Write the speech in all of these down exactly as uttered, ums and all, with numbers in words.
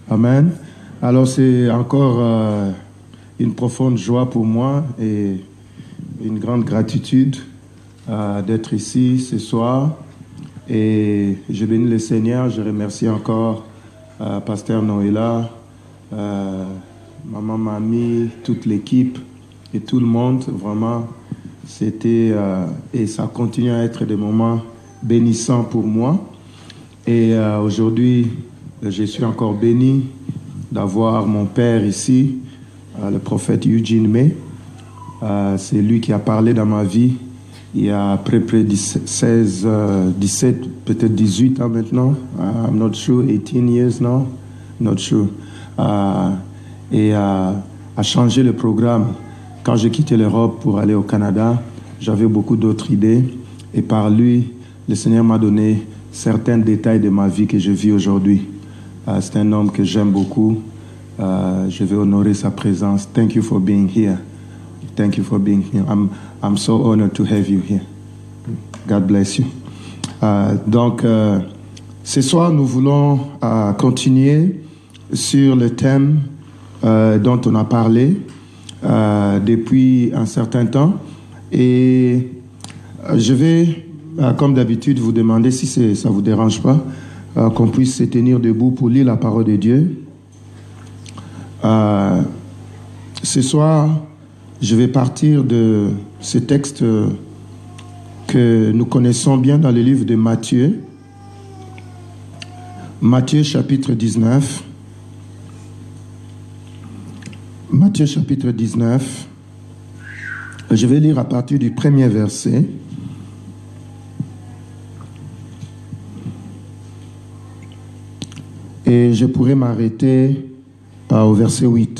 Amen. Alors c'est encore euh, une profonde joie pour moi et une grande gratitude euh, d'être ici ce soir. Et je bénis le Seigneur, je remercie encore euh, Pasteur Noëlla, euh, Maman Mamie, toute l'équipe et tout le monde. Vraiment, c'était euh, et ça continue à être des moments bénissants pour moi. Et euh, aujourd'hui, je suis encore béni d'avoir mon père ici, euh, le prophète Eugene May. Euh, c'est lui qui a parlé dans ma vie il y a à peu près seize, euh, dix-sept, peut-être dix-huit ans maintenant. Uh, I'm not sure, eighteen years now, not sure. Uh, et euh, a changé le programme. Quand j'ai quitté l'Europe pour aller au Canada, j'avais beaucoup d'autres idées. Et par lui, le Seigneur m'a donné certains détails de ma vie que je vis aujourd'hui. Uh, c'est un homme que j'aime beaucoup. Uh, je vais honorer sa présence. Thank you for being here. Thank you for being here. I'm, I'm so honored to have you here. God bless you. Uh, donc, uh, ce soir, nous voulons uh, continuer sur le thème uh, dont on a parlé uh, depuis un certain temps. Et uh, je vais, uh, comme d'habitude, vous demander, si ça ne vous dérange pas, uh, qu'on puisse se tenir debout pour lire la parole de Dieu. Uh, ce soir, je vais partir de ce texte que nous connaissons bien dans le livre de Matthieu. Matthieu chapitre dix-neuf. Matthieu chapitre dix-neuf. Je vais lire à partir du premier verset. Et je pourrai m'arrêter au verset huit.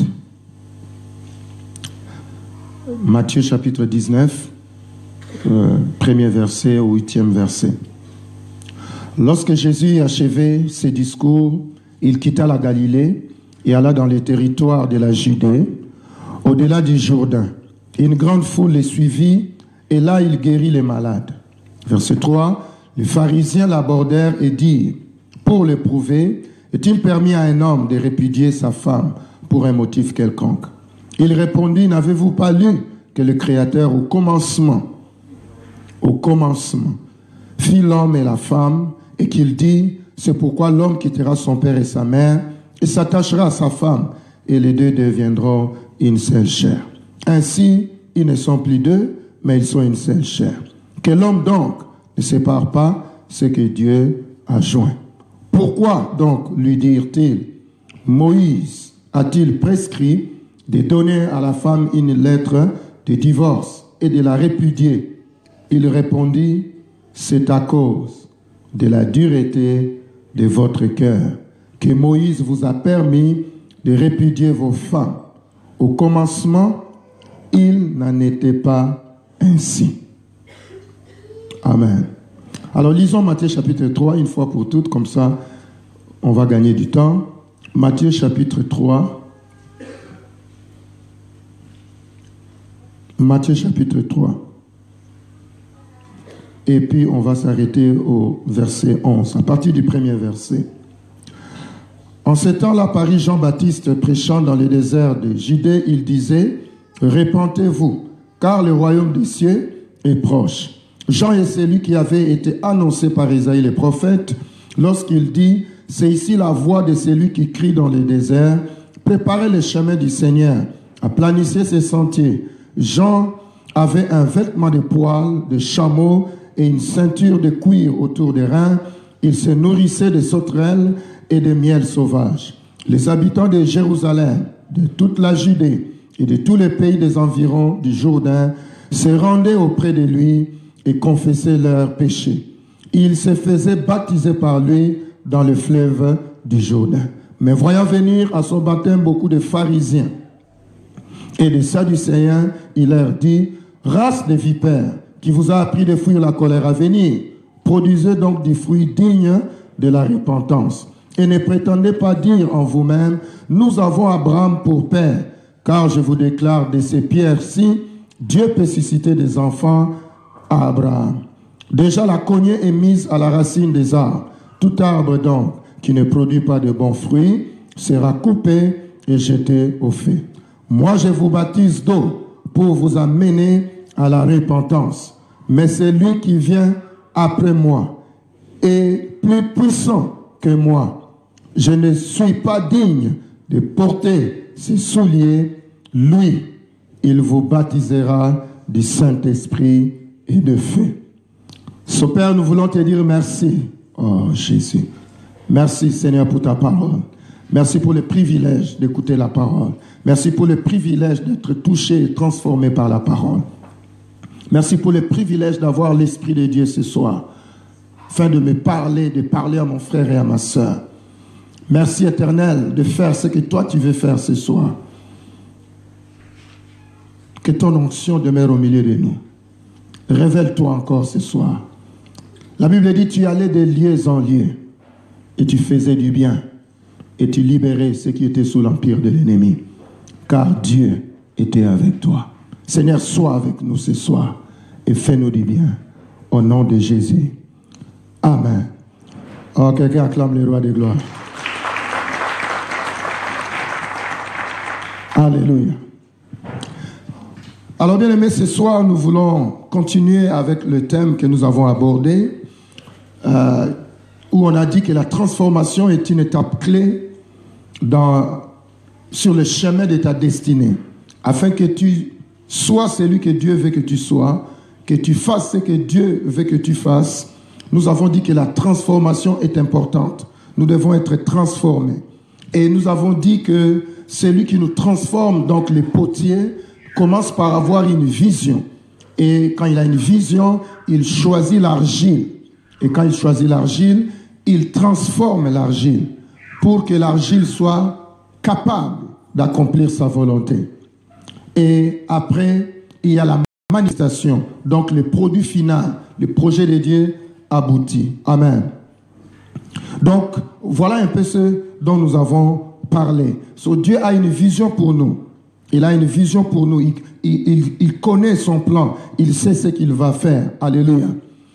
Matthieu chapitre dix-neuf, euh, premier verset au huitième verset. Lorsque Jésus achevait ses discours, il quitta la Galilée et alla dans les territoires de la Judée, au-delà du Jourdain. Une grande foule les suivit et là il guérit les malades. Verset trois, les pharisiens l'abordèrent et dirent, pour l'éprouver, est-il permis à un homme de répudier sa femme pour un motif quelconque? Il répondit, n'avez-vous pas lu que le Créateur au commencement, au commencement, fit l'homme et la femme, et qu'il dit, c'est pourquoi l'homme quittera son père et sa mère, et s'attachera à sa femme, et les deux deviendront une seule chair. Ainsi, ils ne sont plus deux, mais ils sont une seule chair. Que l'homme donc ne sépare pas ce que Dieu a joint. Pourquoi donc, lui dirent-ils, Moïse a-t-il prescrit de donner à la femme une lettre de divorce et de la répudier? Il répondit, c'est à cause de la dureté de votre cœur que Moïse vous a permis de répudier vos femmes. Au commencement, il n'en était pas ainsi. Amen. Alors lisons Matthieu chapitre trois une fois pour toutes, comme ça on va gagner du temps. Matthieu chapitre trois. Matthieu chapitre trois. Et puis on va s'arrêter au verset onze, à partir du premier verset. En ce temps-là, parut Jean-Baptiste prêchant dans le désert de Judée. Il disait, répentez-vous, car le royaume des cieux est proche. Jean est celui qui avait été annoncé par Isaïe le prophète, lorsqu'il dit, c'est ici la voix de celui qui crie dans le désert, préparez le chemin du Seigneur, aplanissez ses sentiers. Jean avait un vêtement de poil de chameau et une ceinture de cuir autour des reins. Il se nourrissait de sauterelles et de miel sauvage. Les habitants de Jérusalem, de toute la Judée et de tous les pays des environs du Jourdain se rendaient auprès de lui et confessaient leurs péchés. Ils se faisaient baptiser par lui dans le fleuve du Jourdain. Mais voyant venir à son baptême beaucoup de pharisiens et des Sadducéens, il leur dit, race de vipères, qui vous a appris de fuir la colère à venir, produisez donc des fruits dignes de la repentance. Et ne prétendez pas dire en vous-même, nous avons Abraham pour père, car je vous déclare de ces pierres-ci, Dieu peut susciter des enfants à Abraham. Déjà la cognée est mise à la racine des arbres. Tout arbre donc qui ne produit pas de bons fruits sera coupé et jeté au feu. Moi, je vous baptise d'eau pour vous amener à la repentance. Mais c'est lui qui vient après moi est plus puissant que moi. Je ne suis pas digne de porter ses souliers. Lui, il vous baptisera du Saint-Esprit et de feu. So, Père, nous voulons te dire merci. Oh, Jésus. Merci, Seigneur, pour ta parole. Merci pour le privilège d'écouter la parole. Merci pour le privilège d'être touché et transformé par la parole. Merci pour le privilège d'avoir l'Esprit de Dieu ce soir, afin de me parler, de parler à mon frère et à ma soeur. Merci, Éternel, de faire ce que toi tu veux faire ce soir. Que ton onction demeure au milieu de nous. Révèle-toi encore ce soir. La Bible dit, tu allais de lieu en lieu et tu faisais du bien et tu libérais ceux qui étaient sous l'empire de l'ennemi. Car Dieu était avec toi. Seigneur, sois avec nous ce soir et fais-nous du bien. Au nom de Jésus. Amen. Oh, quelqu'un acclame le roi de gloire. Alléluia. Alors, bien aimés, ce soir, nous voulons continuer avec le thème que nous avons abordé, euh, où on a dit que la transformation est une étape clé dans, sur le chemin de ta destinée, afin que tu sois celui que Dieu veut que tu sois, que tu fasses ce que Dieu veut que tu fasses. Nous avons dit que la transformation est importante. Nous devons être transformés. Et nous avons dit que celui qui nous transforme, donc les potiers, commence par avoir une vision. Et quand il a une vision, il choisit l'argile. Et quand il choisit l'argile, il transforme l'argile pour que l'argile soit capable d'accomplir sa volonté. Et après, il y a la manifestation, donc le produit final, le projet de Dieu aboutit. Amen. Donc, voilà un peu ce dont nous avons parlé. So, Dieu a une vision pour nous. Il a une vision pour nous. Il, il, il, il connaît son plan. Il sait ce qu'il va faire. Alléluia.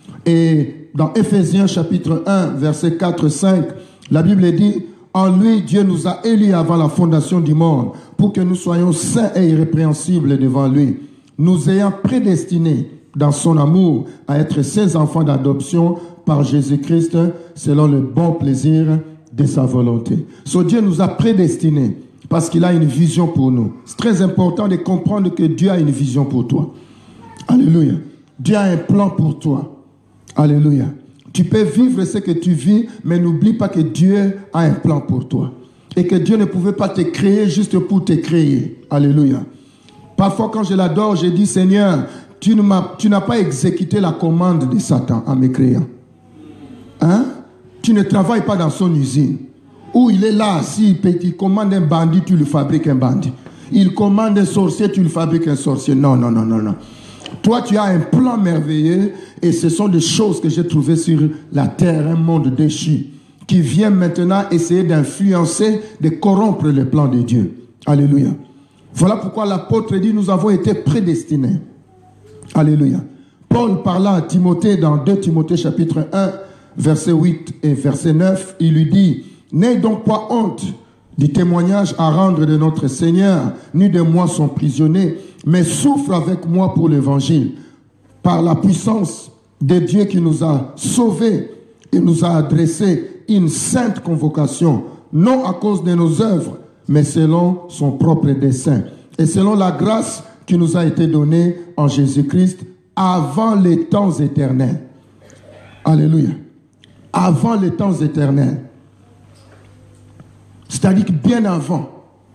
Et dans Éphésiens chapitre un, versets quatre à cinq, la Bible dit, en lui, Dieu nous a élus avant la fondation du monde pour que nous soyons saints et irrépréhensibles devant lui, nous ayant prédestinés dans son amour à être ses enfants d'adoption par Jésus-Christ selon le bon plaisir de sa volonté. So, Dieu nous a prédestinés parce qu'il a une vision pour nous. C'est très important de comprendre que Dieu a une vision pour toi. Alléluia. Dieu a un plan pour toi. Alléluia. Tu peux vivre ce que tu vis, mais n'oublie pas que Dieu a un plan pour toi. Et que Dieu ne pouvait pas te créer juste pour te créer. Alléluia. Parfois, quand je l'adore, je dis, Seigneur, tu ne m'as, tu n'as pas exécuté la commande de Satan en me créant. Hein? Tu ne travailles pas dans son usine. Où il est là, s'il il commande un bandit, tu lui fabriques un bandit. Il commande un sorcier, tu lui fabriques un sorcier. Non, non, non, non, non. Toi, tu as un plan merveilleux et ce sont des choses que j'ai trouvées sur la terre, un monde déchu, qui vient maintenant essayer d'influencer, de corrompre le plan de Dieu. Alléluia. Voilà pourquoi l'apôtre dit, nous avons été prédestinés. Alléluia. Paul parlant à Timothée dans deux Timothée chapitre un, verset huit et verset neuf, il lui dit, n'aie donc pas honte du témoignage à rendre de notre Seigneur, ni de moi son prisonnier, mais souffre avec moi pour l'évangile, par la puissance de Dieu qui nous a sauvés et nous a adressé une sainte convocation, non à cause de nos œuvres, mais selon son propre dessein, et selon la grâce qui nous a été donnée en Jésus-Christ avant les temps éternels. Alléluia. Avant les temps éternels. C'est-à-dire que bien avant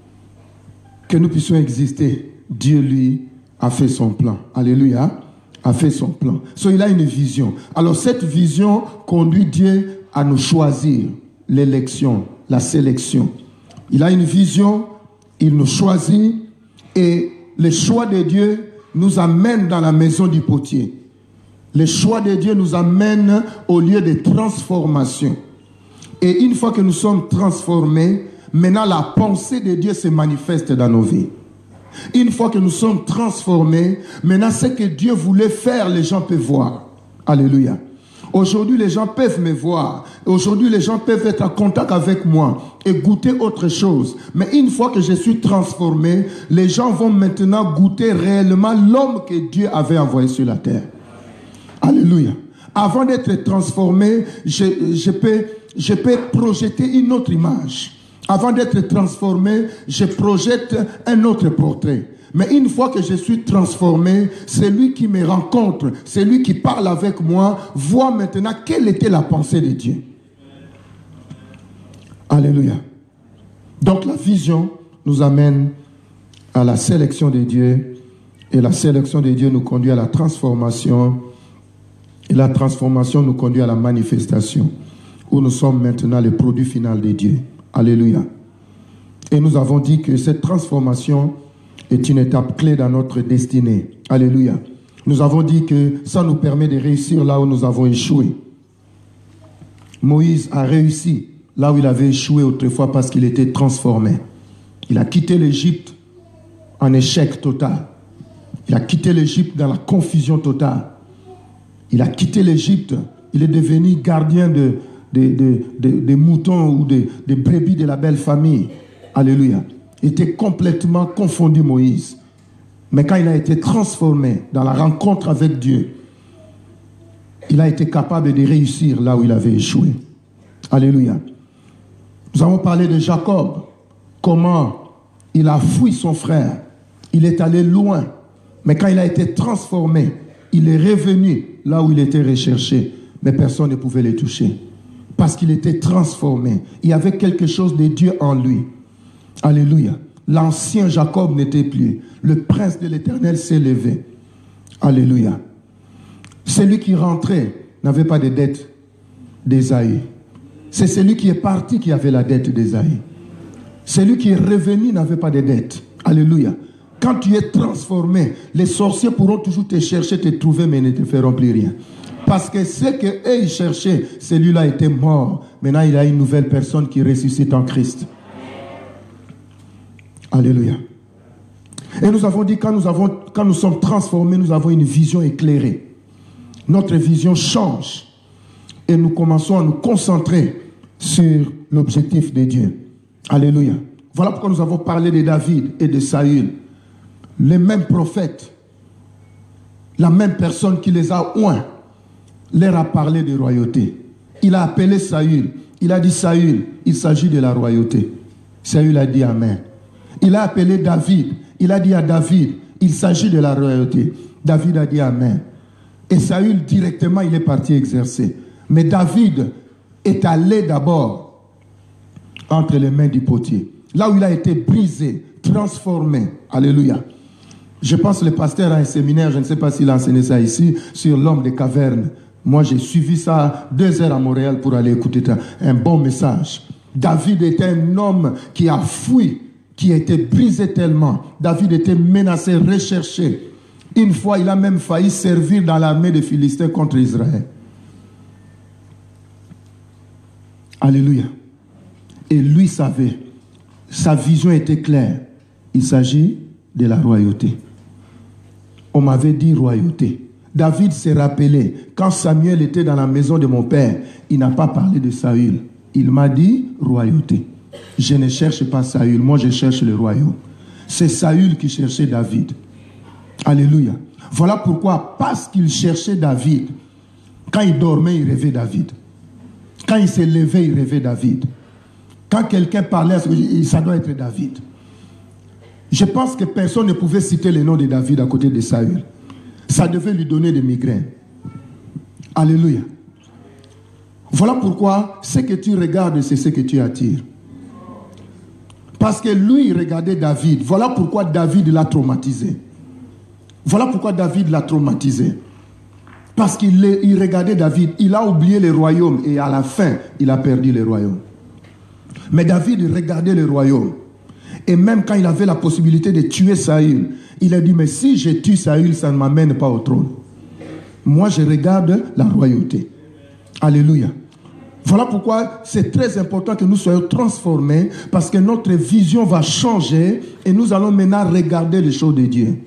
que nous puissions exister, Dieu, lui, a fait son plan. Alléluia. A fait son plan. So, il a une vision. Alors, cette vision conduit Dieu à nous choisir l'élection, la sélection. Il a une vision, il nous choisit et le choix de Dieu nous amène dans la maison du potier. Le choix de Dieu nous amène au lieu de transformation. Et une fois que nous sommes transformés, maintenant la pensée de Dieu se manifeste dans nos vies. Une fois que nous sommes transformés, maintenant ce que Dieu voulait faire, les gens peuvent voir. Alléluia. Aujourd'hui, les gens peuvent me voir. Aujourd'hui, les gens peuvent être en contact avec moi et goûter autre chose. Mais une fois que je suis transformé, les gens vont maintenant goûter réellement l'homme que Dieu avait envoyé sur la terre. Alléluia. Avant d'être transformé, je, je, peux, je peux projeter une autre image. Avant d'être transformé, je projette un autre portrait. Mais une fois que je suis transformé, celui qui me rencontre, celui qui parle avec moi, voit maintenant quelle était la pensée de Dieu. Alléluia. Donc la vision nous amène à la sélection de Dieu. Et la sélection de Dieu nous conduit à la transformation. Et la transformation nous conduit à la manifestation, où nous sommes maintenant le produit final de Dieu. Alléluia. Et nous avons dit que cette transformation est une étape clé dans notre destinée. Alléluia. Nous avons dit que ça nous permet de réussir là où nous avons échoué. Moïse a réussi là où il avait échoué autrefois parce qu'il était transformé. Il a quitté l'Égypte en échec total. Il a quitté l'Égypte dans la confusion totale. Il a quitté l'Égypte. Il est devenu gardien de, de, de, de, de moutons ou de, de brebis de la belle famille. Alléluia. Il était complètement confondu, Moïse. Mais quand il a été transformé dans la rencontre avec Dieu, il a été capable de réussir là où il avait échoué. Alléluia. Nous avons parlé de Jacob. Comment il a fui son frère. Il est allé loin. Mais quand il a été transformé, il est revenu là où il était recherché. Mais personne ne pouvait le toucher. Parce qu'il était transformé. Il y avait quelque chose de Dieu en lui. Alléluia. L'ancien Jacob n'était plus. Le prince de l'Éternel s'est levé. Alléluia. Celui qui rentrait n'avait pas de dette d'Ésaü. C'est celui qui est parti qui avait la dette d'Ésaü. Celui qui est revenu n'avait pas de dette. Alléluia. Quand tu es transformé, les sorciers pourront toujours te chercher, te trouver, mais ne te feront plus rien. Parce que ce qu'eux ils cherchaient, celui-là était mort. Maintenant, il y a une nouvelle personne qui ressuscite en Christ. Alléluia. Et nous avons dit, quand nous, avons, quand nous sommes transformés, nous avons une vision éclairée. Notre vision change. Et nous commençons à nous concentrer sur l'objectif de Dieu. Alléluia. Voilà pourquoi nous avons parlé de David et de Saül. Les mêmes prophètes, la même personne qui les a oints, leur a parlé de royauté. Il a appelé Saül. Il a dit, Saül, il s'agit de la royauté. Saül a dit Amen. Il a appelé David. Il a dit à David, il s'agit de la royauté. David a dit Amen. Et Saül, directement, il est parti exercer. Mais David est allé d'abord entre les mains du potier. Là où il a été brisé, transformé. Alléluia. Je pense que le pasteur a un séminaire, je ne sais pas s'il a enseigné ça ici, sur l'homme des cavernes. Moi, j'ai suivi ça deux heures à Montréal pour aller écouter un bon message. David était un homme qui a fui, qui a été brisé tellement. David était menacé, recherché. Une fois, il a même failli servir dans l'armée des Philistins contre Israël. Alléluia. Et lui savait, sa vision était claire. Il s'agit de la royauté. On m'avait dit royauté. David s'est rappelé, quand Samuel était dans la maison de mon père, il n'a pas parlé de Saül. Il m'a dit royauté. Je ne cherche pas Saül, moi je cherche le royaume. C'est Saül qui cherchait David. Alléluia. Voilà pourquoi, parce qu'il cherchait David, quand il dormait, il rêvait David. Quand il s'est levé, il rêvait David. Quand quelqu'un parlait, ça doit être David. Je pense que personne ne pouvait citer le nom de David à côté de Saül. Ça devait lui donner des migraines. Alléluia. Voilà pourquoi ce que tu regardes, c'est ce que tu attires. Parce que lui, il regardait David. Voilà pourquoi David l'a traumatisé. Voilà pourquoi David l'a traumatisé. Parce qu'il il regardait David. Il a oublié le royaume et à la fin, il a perdu le royaume. Mais David regardait le royaume. Et même quand il avait la possibilité de tuer Saül, il a dit, mais si je tue Saül, ça ne m'amène pas au trône. Moi, je regarde la royauté. Alléluia. Voilà pourquoi c'est très important que nous soyons transformés, parce que notre vision va changer et nous allons maintenant regarder les choses de Dieu.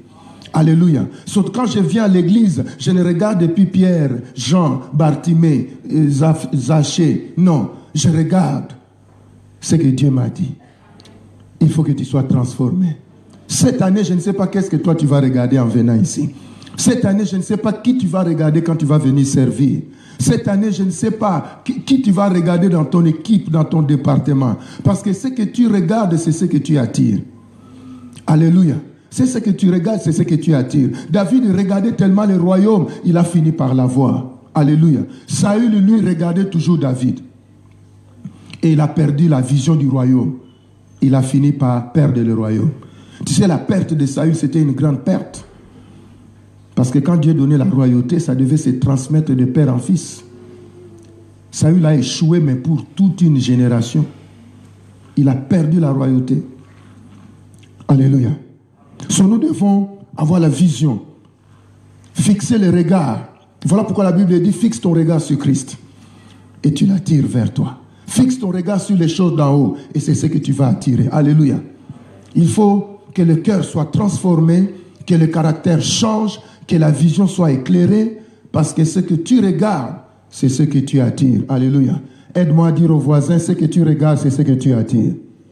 Alléluia. Sauf quand je viens à l'église, je ne regarde depuis Pierre, Jean, Bartimée, Zachée. Non, je regarde ce que Dieu m'a dit. Il faut que tu sois transformé. Cette année, je ne sais pas qu'est-ce que toi tu vas regarder en venant ici. Cette année, je ne sais pas qui tu vas regarder quand tu vas venir servir. Cette année, je ne sais pas qui, qui tu vas regarder dans ton équipe, dans ton département. Parce que ce que tu regardes, c'est ce que tu attires. Alléluia. C'est ce que tu regardes, c'est ce que tu attires. David regardait tellement le royaume, il a fini par l'avoir. Alléluia. Saül, lui, regardait toujours David. Et il a perdu la vision du royaume. Il a fini par perdre le royaume. Tu sais, la perte de Saül, c'était une grande perte. Parce que quand Dieu donnait la royauté, ça devait se transmettre de père en fils. Saül a échoué, mais pour toute une génération. Il a perdu la royauté. Alléluia. So, nous devons avoir la vision, fixer le regard. Voilà pourquoi la Bible dit, fixe ton regard sur Christ et tu l'attires vers toi. Fixe ton regard sur les choses d'en haut et c'est ce que tu vas attirer. Alléluia. Il faut que le cœur soit transformé, que le caractère change, que la vision soit éclairée, parce que ce que tu regardes, c'est ce que tu attires. Alléluia. Aide-moi à dire aux voisins, ce que tu regardes, c'est ce que tu attires.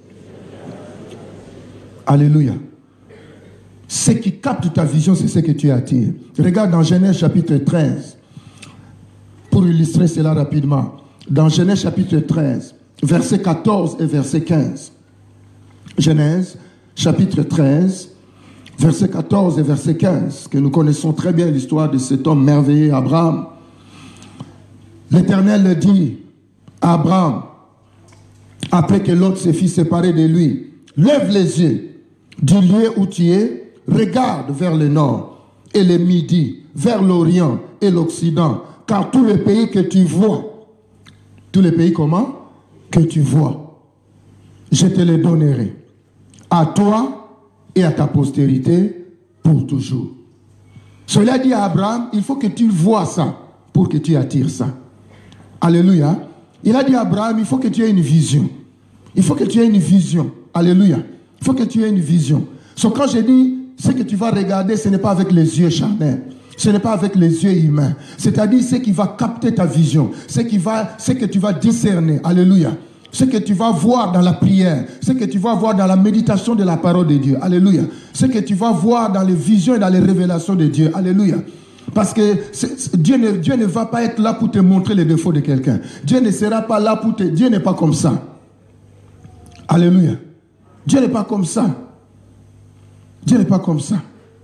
Alléluia. Ce qui capte ta vision, c'est ce que tu attires. Regarde dans Genèse chapitre treize, pour illustrer cela rapidement. Dans Genèse chapitre treize, verset quatorze et verset quinze. Genèse chapitre treize, verset quatorze et verset quinze, que nous connaissons très bien l'histoire de cet homme merveilleux, Abraham. L'Éternel le dit à Abraham, après que l'autre se fit séparer de lui, lève les yeux du lieu où tu es, regarde vers le nord et le midi, vers l'orient et l'occident, car tous les pays que tu vois, tous les pays comment? Que tu vois, je te les donnerai à toi et à ta postérité pour toujours. Cela dit à Abraham, il faut que tu vois ça pour que tu attires ça. Alléluia. Il a dit à Abraham, il faut que tu aies une vision. Il faut que tu aies une vision. Alléluia. Il faut que tu aies une vision. So, quand je dis ce que tu vas regarder, ce n'est pas avec les yeux charnels. Ce n'est pas avec les yeux humains. C'est-à-dire ce qui va capter ta vision. Ce, qui va, ce que tu vas discerner. Alléluia. Ce que tu vas voir dans la prière. Ce que tu vas voir dans la méditation de la parole de Dieu. Alléluia. Ce que tu vas voir dans les visions et dans les révélations de Dieu. Alléluia. Parce que c'est, Dieu, ne, Dieu ne va pas être là pour te montrer les défauts de quelqu'un. Dieu ne sera pas là pour te... Dieu n'est pas comme ça. Alléluia. Dieu n'est pas comme ça. Dieu n'est pas comme ça.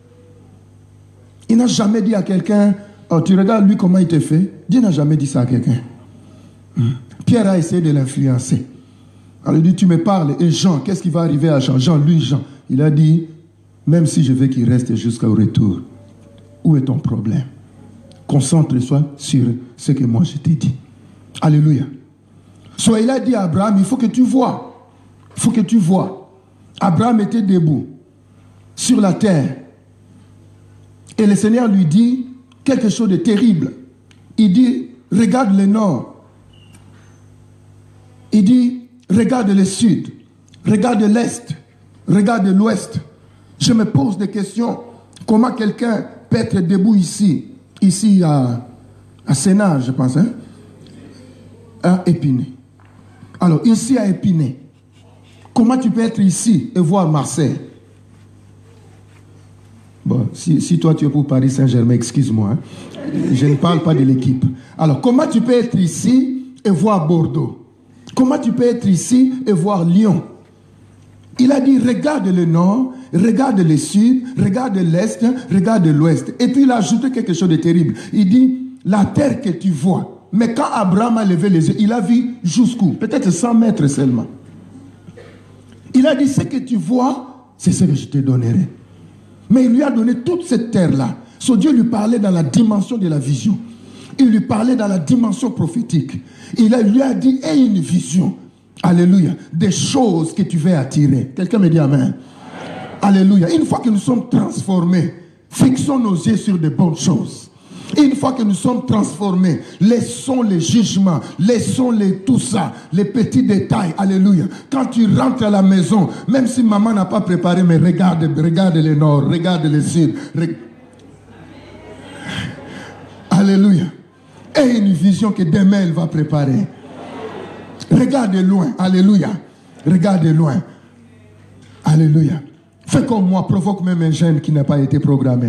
Il n'a jamais dit à quelqu'un, oh, tu regardes lui comment il te fait. Dieu n'a jamais dit ça à quelqu'un. Hmm. Pierre a essayé de l'influencer. Alors il dit, tu me parles. Et Jean, qu'est-ce qui va arriver à Jean? Jean, lui, Jean. Il a dit, même si je veux qu'il reste jusqu'au retour, où est ton problème? Concentre-toi sur ce que moi je t'ai dit. Alléluia. Soit il a dit à Abraham, il faut que tu vois. Il faut que tu vois. Abraham était debout sur la terre. Et le Seigneur lui dit quelque chose de terrible. Il dit, regarde le nord. Il dit, regarde le sud. Regarde l'est. Regarde l'ouest. Je me pose des questions. Comment quelqu'un peut être debout ici, ici à, à Sénat, je pense, hein, à Épinay. Alors, ici à Épinay, comment tu peux être ici et voir Marseille? Bon, si, si toi tu es pour Paris Saint-Germain, excuse-moi, hein, je ne parle pas de l'équipe. Alors, comment tu peux être ici et voir Bordeaux? Comment tu peux être ici et voir Lyon? Il a dit, regarde le nord, regarde le sud, regarde l'est, regarde l'ouest. Et puis il a ajouté quelque chose de terrible. Il dit, la terre que tu vois. Mais quand Abraham a levé les yeux, il a vu jusqu'où? Peut-être cent mètres seulement. Il a dit, ce que tu vois, c'est ce que je te donnerai. Mais il lui a donné toute cette terre-là. So Dieu lui parlait dans la dimension de la vision. Il lui parlait dans la dimension prophétique. Il a, lui a dit, aie une vision. Alléluia. Des choses que tu veux attirer. Quelqu'un me dit amen. Amen. Alléluia. Une fois que nous sommes transformés, fixons nos yeux sur de bonnes choses. Une fois que nous sommes transformés, laissons les jugements, laissons les, tout ça, les petits détails. Alléluia. Quand tu rentres à la maison, même si maman n'a pas préparé, mais regarde, regarde le nord, regarde le sud. Re... Alléluia. Et une vision que demain elle va préparer. Regarde loin. Alléluia. Regarde loin. Alléluia. Fais comme moi, provoque même un gène qui n'a pas été programmé.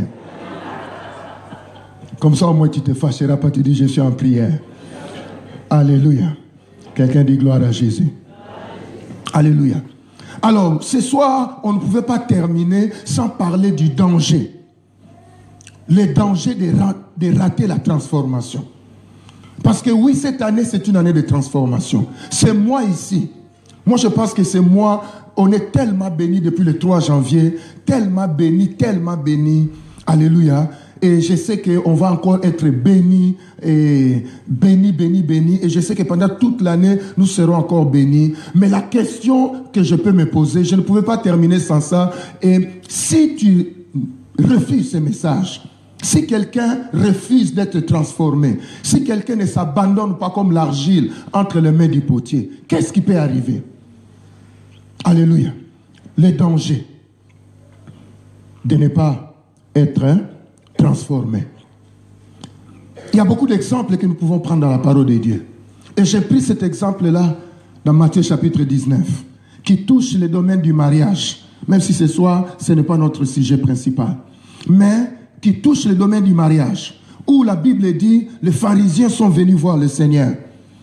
Comme ça, au moins, tu te fâcheras pas, tu dis, je suis en prière. Alléluia. Quelqu'un dit gloire à Jésus. Alléluia. Alors, ce soir, on ne pouvait pas terminer sans parler du danger. Les dangers de, ra- de rater la transformation. Parce que oui, cette année, c'est une année de transformation. C'est moi ici. Moi, je pense que c'est moi. On est tellement bénis depuis le trois janvier. Tellement bénis, tellement bénis. Alléluia. Et je sais qu'on va encore être bénis, et bénis, bénis, bénis. Et je sais que pendant toute l'année, nous serons encore bénis. Mais la question que je peux me poser, je ne pouvais pas terminer sans ça. Et si tu refuses ce message, si quelqu'un refuse d'être transformé, si quelqu'un ne s'abandonne pas comme l'argile entre les mains du potier, qu'est-ce qui peut arriver? Alléluia. Les dangers de ne pas être hein, transformé. Il y a beaucoup d'exemples que nous pouvons prendre dans la parole de Dieu. Et j'ai pris cet exemple-là dans Matthieu chapitre dix-neuf, qui touche le domaine du mariage, même si ce soir, ce n'est pas notre sujet principal. Mais qui touche le domaine du mariage, où la Bible dit, les pharisiens sont venus voir le Seigneur.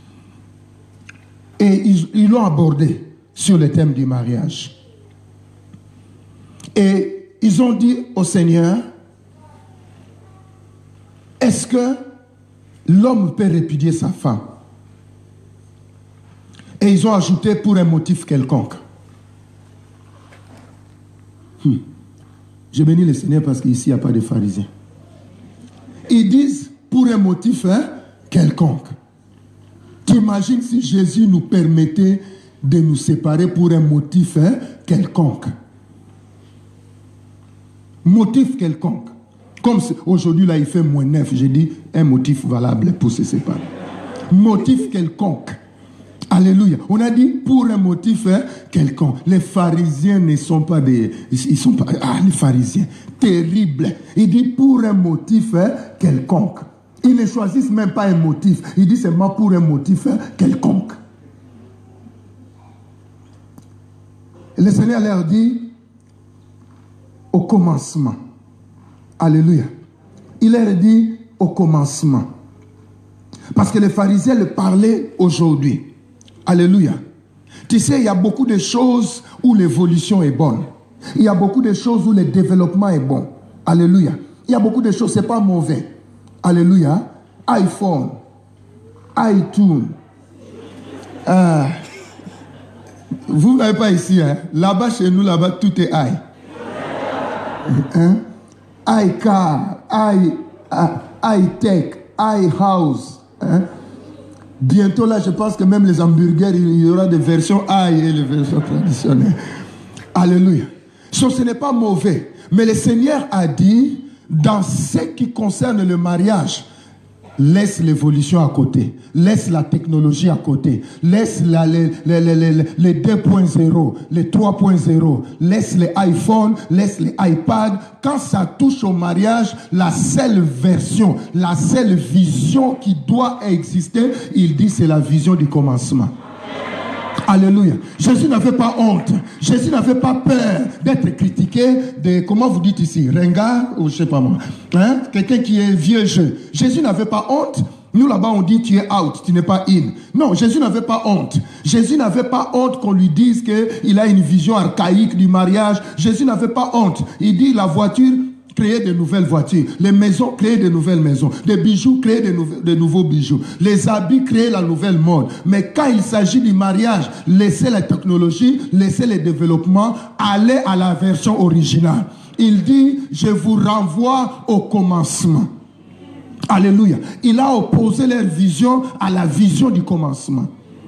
Et ils, ils l'ont abordé sur le thème du mariage. Et ils ont dit au Seigneur, est-ce que l'homme peut répudier sa femme? Et ils ont ajouté pour un motif quelconque. Hmm. Je bénis le Seigneur parce qu'ici, il n'y a pas de pharisiens. Ils disent pour un motif hein, quelconque. Tu imagines si Jésus nous permettait de nous séparer pour un motif hein, quelconque. Motif quelconque. Comme aujourd'hui, là, il fait moins neuf. J'ai dit un motif valable pour se séparer. Motif quelconque. Alléluia. On a dit pour un motif hein, quelconque. Les pharisiens ne sont pas des... Ils sont pas... Ah, les pharisiens. Terrible. Il dit pour un motif hein, quelconque. Ils ne choisissent même pas un motif. Il dit seulement pour un motif hein, quelconque. Le Seigneur leur dit au commencement. Alléluia. Il leur dit au commencement. Parce que les pharisiens le parlaient aujourd'hui. Alléluia. Tu sais, il y a beaucoup de choses où l'évolution est bonne. Il y a beaucoup de choses où le développement est bon. Alléluia. Il y a beaucoup de choses, ce n'est pas mauvais. Alléluia. iPhone, iTunes. Euh, vous n'avez pas ici, hein? Là-bas, chez nous, là-bas, tout est i. Hein? iCar, i, iTech, iHouse. Hein? Bientôt là, je pense que même les hamburgers, il y aura des versions i et les versions traditionnelles. Alléluia. So, ce n'est pas mauvais. Mais le Seigneur a dit, dans ce qui concerne le mariage, laisse l'évolution à côté. Laisse la technologie à côté. Laisse la, les, les, les, les, les deux point zéro, les trois point zéro. Laisse les iPhones, laisse les iPads. Quand ça touche au mariage, la seule version, la seule vision qui doit exister, il dit c'est la vision du commencement. Alléluia. Jésus n'avait pas honte. Jésus n'avait pas peur d'être critiqué de, comment vous dites ici, ringard ou je sais pas moi. Hein? Quelqu'un qui est vieux jeu. Jésus n'avait pas honte. Nous là-bas on dit tu es out, tu n'es pas in. Non, Jésus n'avait pas honte. Jésus n'avait pas honte qu'on lui dise qu'il a une vision archaïque du mariage. Jésus n'avait pas honte. Il dit la voiture, créer de nouvelles voitures. Les maisons, créer de nouvelles maisons. Des bijoux, créer de, nou de nouveaux bijoux. Les habits, créer la nouvelle mode. Mais quand il s'agit du mariage, laissez la technologie, laissez le développement, allez à la version originale. Il dit, je vous renvoie au commencement. Alléluia. Il a opposé leur vision à la vision du commencement.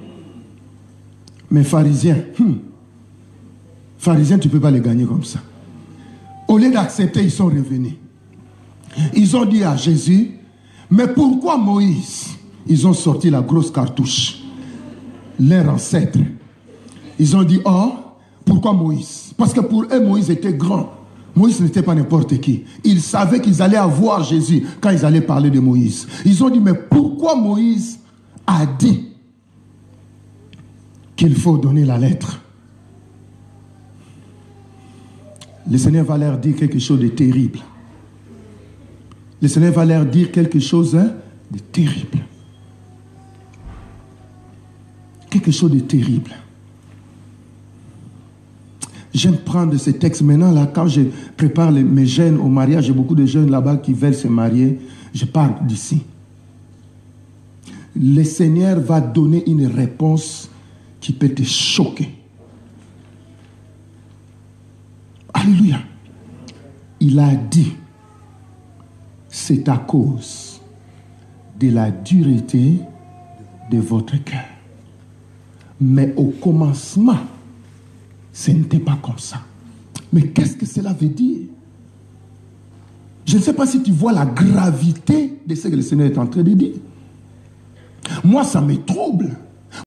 Mais pharisiens, hmm, pharisiens, tu ne peux pas les gagner comme ça. Au lieu d'accepter, ils sont revenus. Ils ont dit à Jésus, Mais pourquoi Moïse? Ils ont sorti la grosse cartouche. Leur ancêtre. Ils ont dit, oh, pourquoi Moïse? Parce que pour eux, Moïse était grand. Moïse n'était pas n'importe qui. Ils savaient qu'ils allaient avoir Jésus quand ils allaient parler de Moïse. Ils ont dit, mais pourquoi Moïse a dit qu'il faut donner la lettre? Le Seigneur va leur dire quelque chose de terrible. Le Seigneur va leur dire quelque chose hein, de terrible. Quelque chose de terrible. J'aime prendre ces textes maintenant, là, quand je prépare les, mes jeunes au mariage, j'ai beaucoup de jeunes là-bas qui veulent se marier, je parle d'ici. Le Seigneur va donner une réponse qui peut te choquer. Alléluia. Il a dit, c'est à cause de la dureté de votre cœur. Mais au commencement, ce n'était pas comme ça. Mais qu'est-ce que cela veut dire? Je ne sais pas si tu vois la gravité de ce que le Seigneur est en train de dire. Moi, ça me trouble.